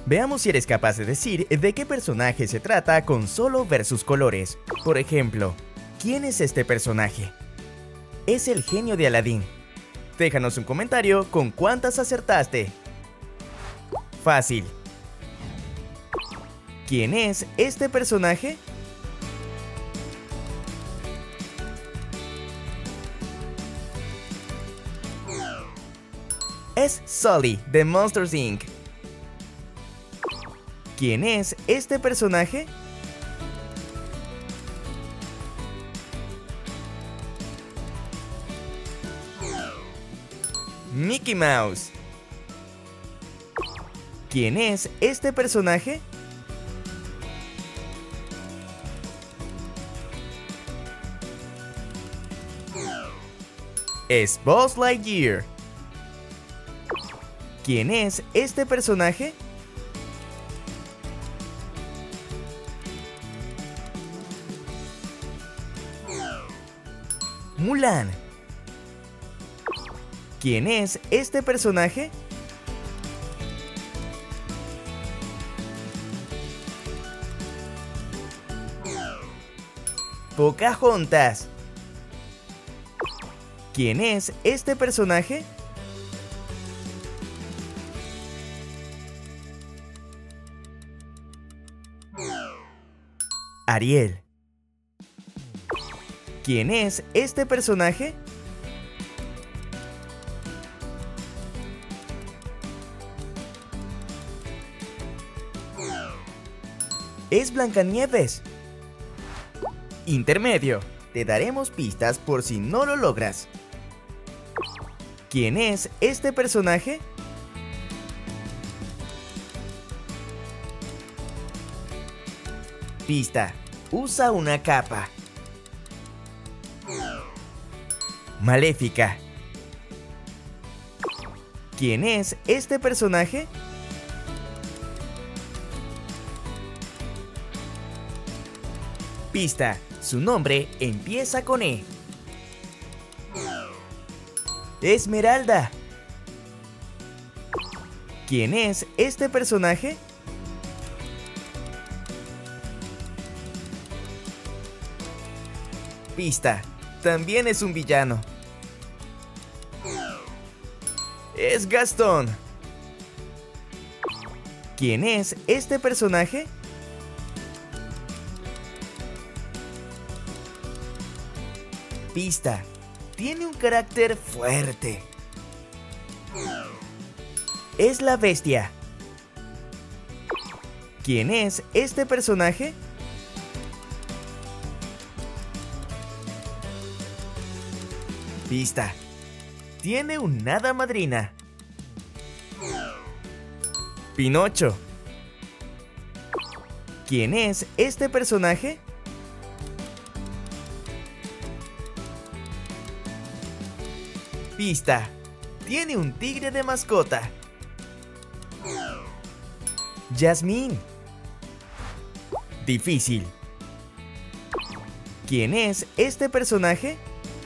Veamos si eres capaz de decir de qué personaje se trata con solo ver sus colores. Por ejemplo, ¿quién es este personaje? Es el genio de Aladín. Déjanos un comentario con cuántas acertaste. Fácil. ¿Quién es este personaje? Es Sully de Monsters Inc. ¿Quién es este personaje? Mickey Mouse. ¿Quién es este personaje? Es Buzz Lightyear. ¿Quién es este personaje? Mulan. ¿Quién es este personaje? Pocahontas. ¿Quién es este personaje? Ariel. ¿Quién es este personaje? Es Blancanieves. Intermedio. Te daremos pistas por si no lo logras. ¿Quién es este personaje? Pista. Usa una capa. Maléfica. ¿Quién es este personaje? Pista. Su nombre empieza con E. Esmeralda. ¿Quién es este personaje? Pista. También es un villano. Es Gastón. ¿Quién es este personaje? Pista. Tiene un carácter fuerte. Es la Bestia. ¿Quién es este personaje? Pista. Tiene un hada madrina. Pinocho. ¿Quién es este personaje? Pista. Tiene un tigre de mascota. Jasmine. Difícil. ¿Quién es este personaje?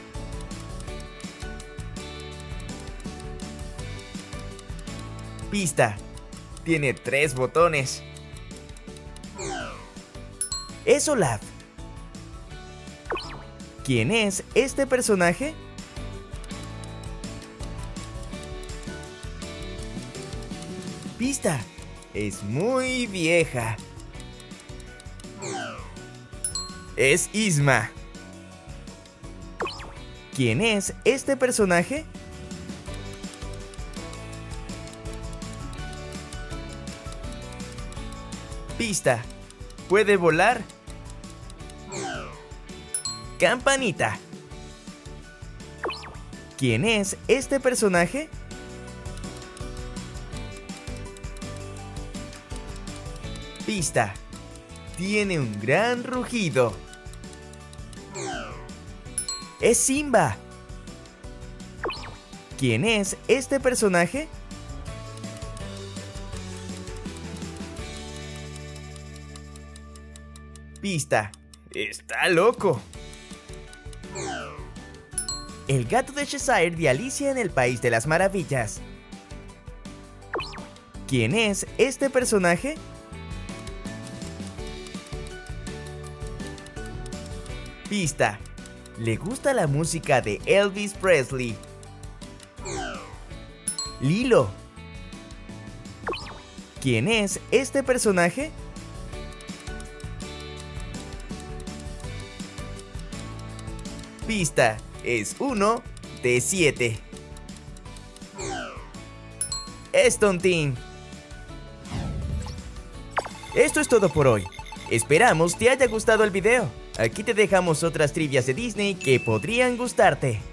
Pista. Tiene 3 botones. Es Olaf. ¿Quién es este personaje? Pista. Es muy vieja. Es Isma. ¿Quién es este personaje? Pista. ¿Puede volar? Campanita. ¿Quién es este personaje? Pista. Tiene un gran rugido. Es Simba. ¿Quién es este personaje? Pista. Está loco. El gato de Cheshire de Alicia en el País de las Maravillas. ¿Quién es este personaje? Pista: le gusta la música de Elvis Presley. Lilo. ¿Quién es este personaje? Pista: es uno de 7. Es Tontín. Esto es todo por hoy. Esperamos te haya gustado el video. Aquí te dejamos otras trivias de Disney que podrían gustarte.